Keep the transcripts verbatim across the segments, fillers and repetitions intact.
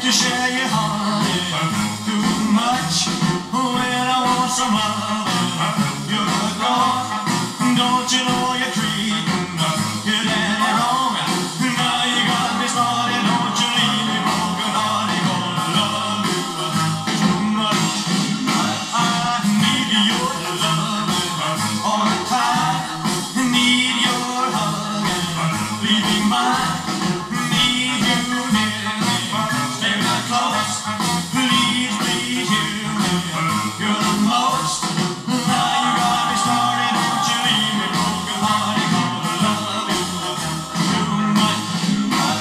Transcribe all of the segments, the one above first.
to share your heart. Too much when I want some love. You're gone, don't you know you're treating it any wrong? Now you got me started, don't you leave me broken hearted. Gonna love you too much. I need your love all the time. Need your hug, leave me mine. Need you near me, stay right close. Please, please hear me. You're the most. Now you got me started, don't you leave me broken hearted. Gonna love you too much, too much.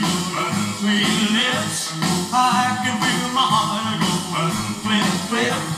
Sweet lips, I can feel my heart go flip, flip.